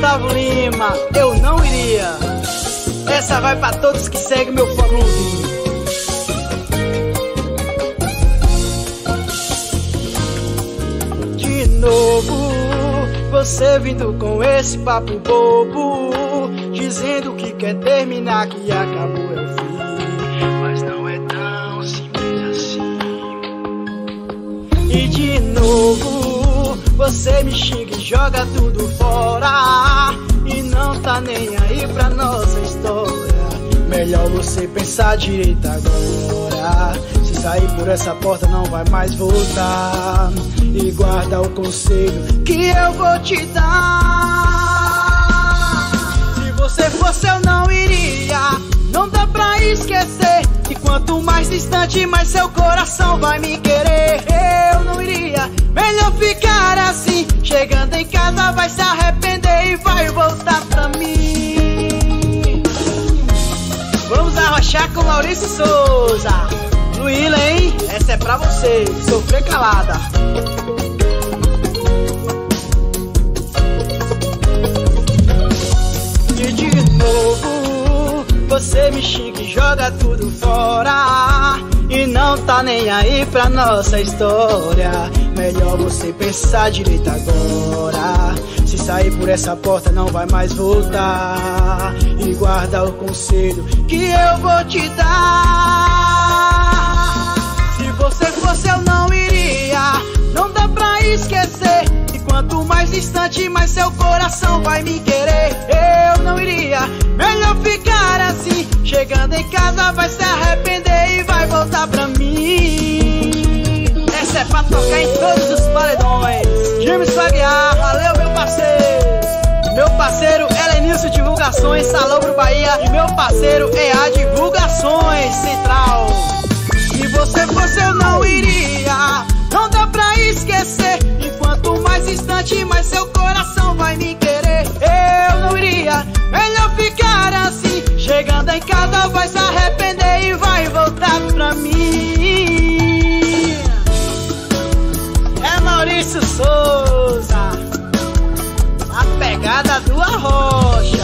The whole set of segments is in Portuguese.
Gustavo Lima, eu não iria. Essa vai pra todos que seguem meu fã-clube. De novo, você vindo com esse papo bobo, dizendo que quer terminar, que acabou é o fim. Mas não é tão simples assim. E de novo, você me xinga e joga tudo fora, e não tá nem aí pra nossa história. Melhor você pensar direito agora. Se sair por essa porta não vai mais voltar. E guarda o conselho que eu vou te dar. Se você fosse eu não iria. Não dá pra esquecer. E quanto mais distante, mais seu coração vai me querer. Eu não iria. Melhor ficar assim. Chegando em casa vai se arrepender e vai voltar pra mim. Vamos arrochar com Maurício Souza. Luíla, hein? Essa é pra você, sofrer calada. E de novo, você me xinga e joga tudo fora, e não tá nem aí pra nossa história. Melhor você pensar direito agora. Se sair por essa porta não vai mais voltar. E guarda o conselho que eu vou te dar. Se você fosse eu não iria. Não dá pra esquecer. E quanto mais distante, mais seu coração vai me querer. Eu não iria. Melhor ficar assim. Chegando em casa vai se arrepender e vai voltar pra mim. Essa é pra tocar em todos os paredões. James Aguiar, valeu meu parceiro. Meu parceiro Helenilson Divulgações, Salobro Bahia. E meu parceiro EA Divulgações Central. Se você fosse eu não iria. Não dá pra esquecer. E quanto mais distante, mais seu coração vai me querer. Eu não iria. Melhor ficar assim. Chegando em casa vai se arrepender e vai voltar pra mim. É Maurício Souza, a pegada do Arrocha.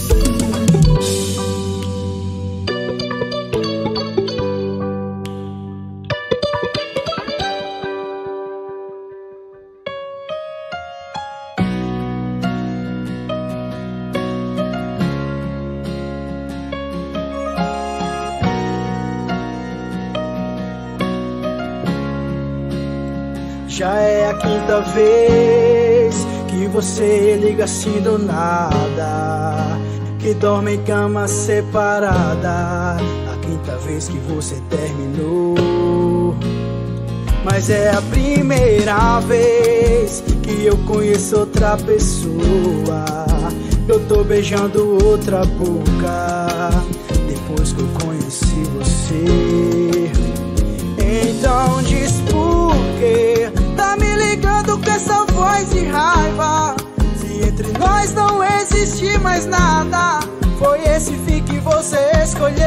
Já é a quinta vez que você liga assim do nada, que dorme em cama separada. A quinta vez que você terminou. Mas é a primeira vez que eu conheço outra pessoa. Eu tô beijando outra boca depois que eu conheci você. Então diz por quê? Tá me ligando com essa voz de raiva. Se entre nós não existe mais nada, foi esse fim que você escolheu.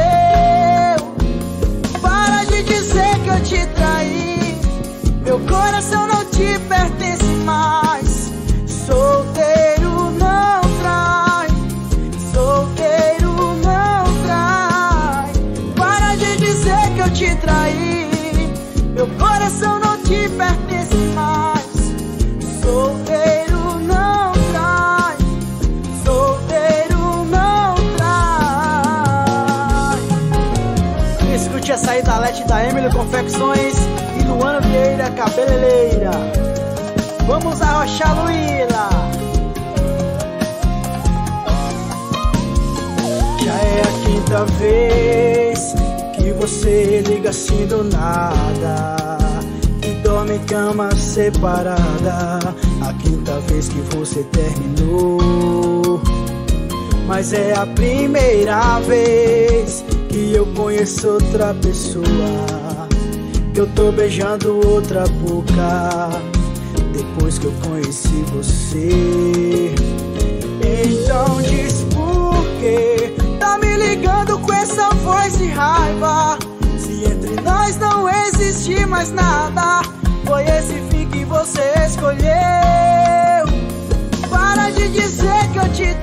Para de dizer que eu te traí. Meu coração não te pertence mais. Solteiro não trai. Solteiro não trai. Para de dizer que eu te traí. Meu coração não te pertence mais. Solteiro não trai. Solteiro não trai. Escute a saída da Lete da Emily Confecções e Luana Vieira Cabeleireira. Vamos arrochar, Luíla. Já é a quinta vez que você liga assim do nada, que dorme em cama separada. A quinta vez que você terminou. Mas é a primeira vez que eu conheço outra pessoa. Que eu tô beijando outra boca depois que eu conheci você. Então diz por quê? Tá me ligando com essa voz de raiva. Se entre nós não existe mais nada, foi esse fim que você escolheu. Para de dizer que eu te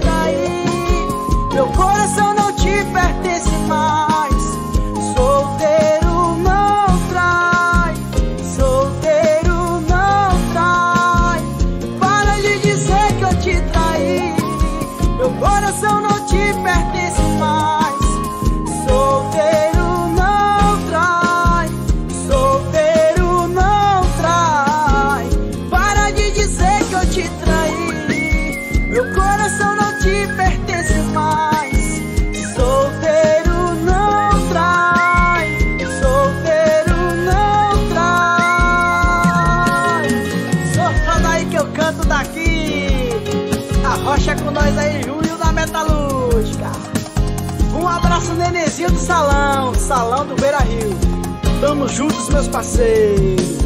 nós aí, Júlio da Metalúrgica. Um abraço, Nenezinho do Salão, Salão do Beira Rio. Tamo juntos, meus parceiros.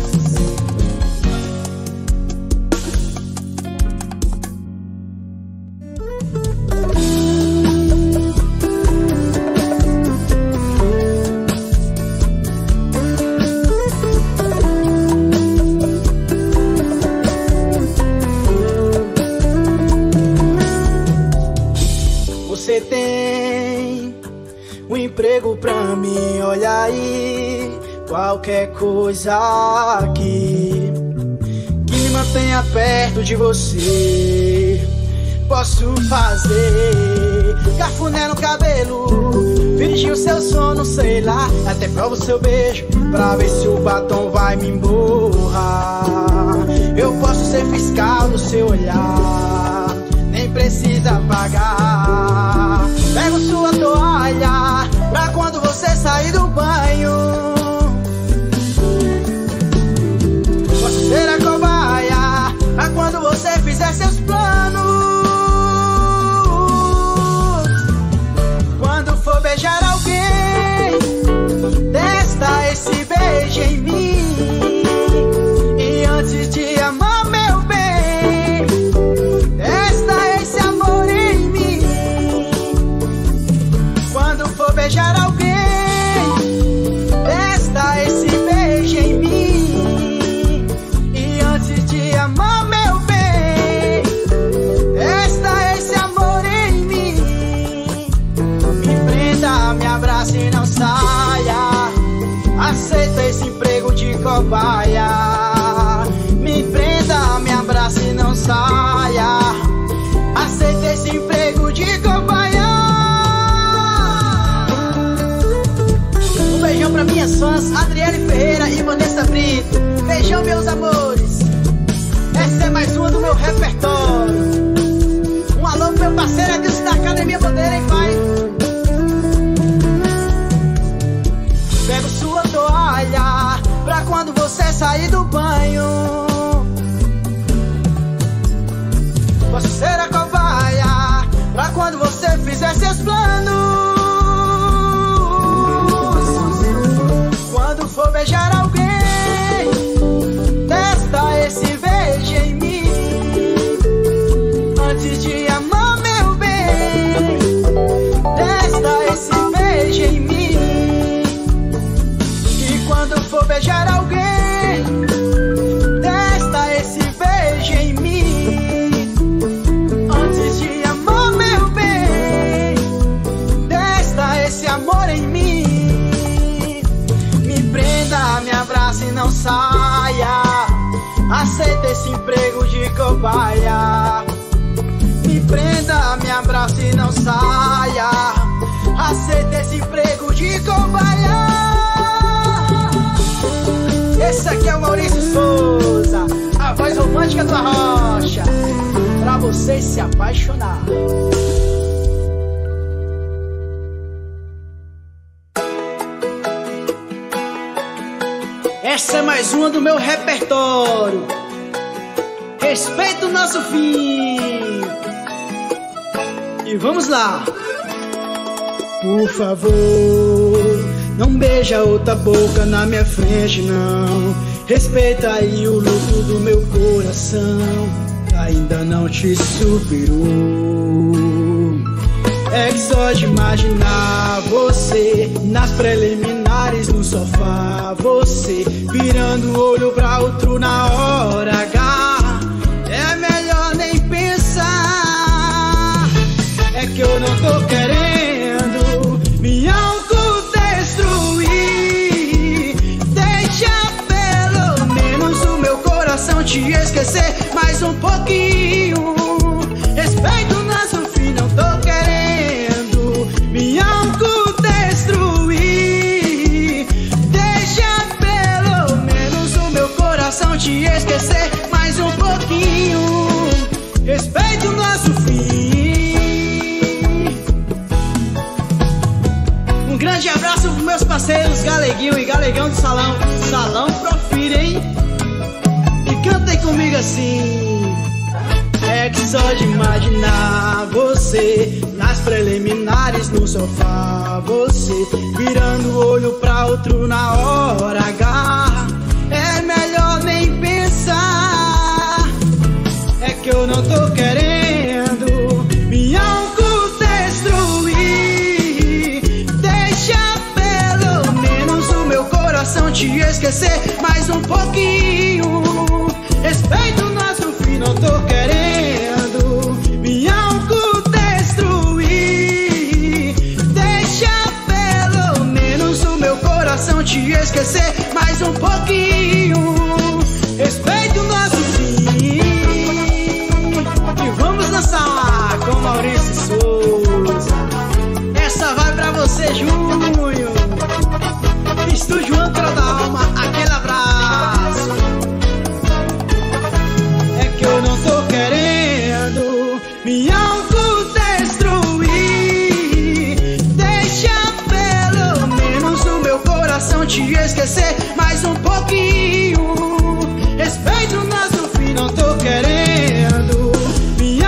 Você tem um emprego pra mim, olha aí. Qualquer coisa aqui que me mantenha perto de você, posso fazer. Cafuné no cabelo, fingir o seu sono, sei lá. Até provo o seu beijo pra ver se o batom vai me emborrar. Eu posso ser fiscal do seu olhar, nem precisa pagar. Pego sua toalha pra quando você sair do banho. Posso ser a cobaia pra quando você fizer seus planos. Quando for beijar alguém, testa esse beijo em mim. E antes de amar, meu bem, testa esse amor em mim. Quando for beijar alguém, testa esse beijo em mim. E antes de amar, meu bem, testa esse amor em mim. Me prenda, me abrace e não saia. Aceita esse emprego de cobaia. Me prenda, me abrace e não saia. Aceita esse emprego de cobaia. Um beijão pra minhas fãs, Adriele Ferreira e Vanessa Brito. Beijão, meus amores. Essa é mais uma do meu repertório. Um alô pro meu parceiro Edilson da Academia Bandeira, hein, pai? Pego sua toalha pra quando você sair do banho. Posso ser a cobaia pra quando você fizer seus planos. Quando for beijar alguém, testa esse beijo em mim. Antes de amar, meu bem, testa esse beijo em mim. E quando for beijar alguém, testa esse beijo em mim. Antes de amar, meu bem, testa esse amor em mim. Me prenda, me abrace e não saia. Aceita esse emprego de cobaia. Me prenda, me abrace e não saia. Aceita esse emprego de cobaia. Esse aqui é o Maurício Souza, a voz romântica do Arrocha, pra vocês se apaixonar. Essa é mais uma do meu repertório. Respeita o nosso fim. E vamos lá. Por favor, não beija outra boca na minha frente, não. Respeita aí o luto do meu coração, ainda não te superou. É que só de imaginar você nas preliminares no sofá, você virando o olho pra outro na hora H. É melhor nem pensar. É que eu não tô querendo me autodestruir. Deixa pelo menos o meu coração te esquecer mais um pouquinho. Respeito o nosso fim, não tô querendo me autodestruir. Deixa pelo menos o meu coração te esquecer mais um pouquinho. Respeito o nosso fim. Um grande abraço pros meus parceiros Galeguinho e Galegão do Salão. Salão Profira, hein? E cantem comigo assim. É que só de imaginar você nas preliminares no sofá, você virando o olho pra outro na hora H. É melhor nem pensar, é que eu não tô querendo me autodestruir. Deixa pelo menos o meu coração te esquecer mais um pouquinho. Respeita o nosso fim, não tô querendo me autodestruir. Deixa pelo menos o meu coração te esquecer mais um pouquinho. Respeita o nosso fim. E vamos dançar com Maurício Souza. Essa vai pra você, Júnior. Estúdio Âncora da Alma, aquele abraço. É que eu não tô querendo me autodestruir. Deixa pelo menos o meu coração te esquecer mais um pouquinho. Respeita o nosso fim, não tô querendo me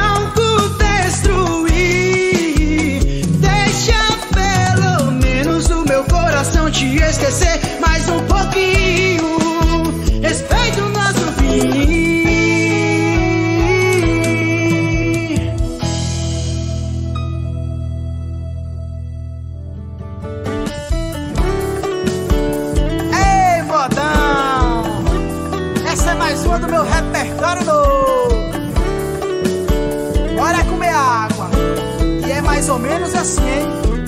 autodestruir. Deixa pelo menos o meu coração te esquecer mais um pouquinho. Respeita o nosso fim. Ei, modão, essa é mais uma do meu repertório novo. Bora comer água, e é mais ou menos assim, hein?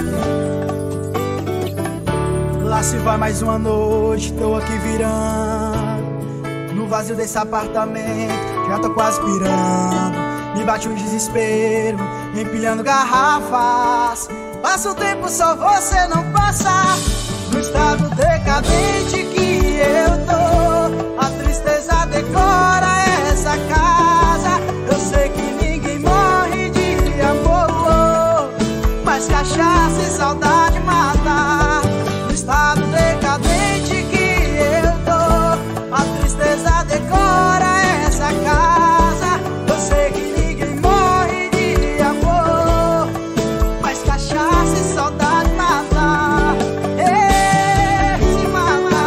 Lá se vai mais uma noite, tô aqui virando no vazio desse apartamento, já tô quase pirando. Me bate um desespero, empilhando garrafas. Passa o tempo, só você não passa. No estado decadente que eu tô, a tristeza decora essa casa. Eu sei que ninguém morre de amor, mas cachaça e saudade mata. No estado decadente que eu tô, a tristeza decora essa casa. Eu sei que ninguém morre de amor, mas cachaça e saudade mata. Se mata.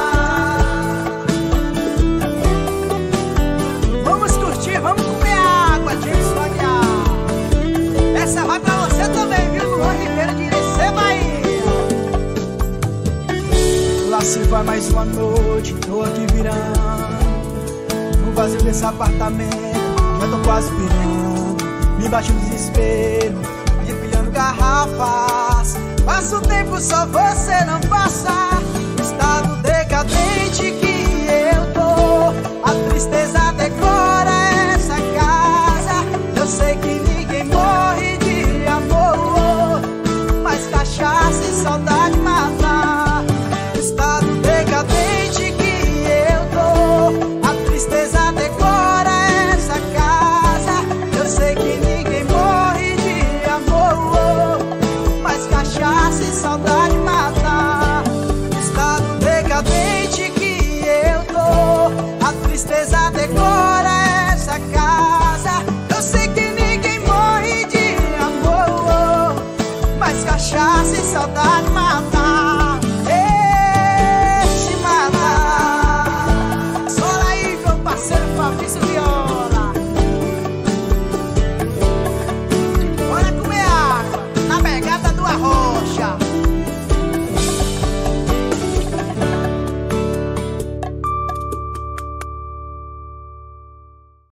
Vamos curtir, vamos comer água, Jason Aguiar. Essa vai pra você também, viu? Luan Ribeiro de Irecê, Bahia. Lá se vai mais uma noite, tô aqui virando no vazio desse apartamento, já tô quase pirando. Me bate um desespero, empilhando garrafas. Passa o tempo, só você não passa. No estado decadente que eu tô, a tristeza decora essa casa. Eu sei que ninguém morre de amor, mas cachaça e saudade mata. No estado decadente que eu tô, a tristeza decora essa casa. Eu sei que ninguém morre de amor, mas cachaça e saudade mata. No estado decadente que eu tô, a tristeza decora essa casa. Eu sei que ninguém morre de amor, mas cachaça e saudade mata. Sola aí, meu parceiro Fabrício.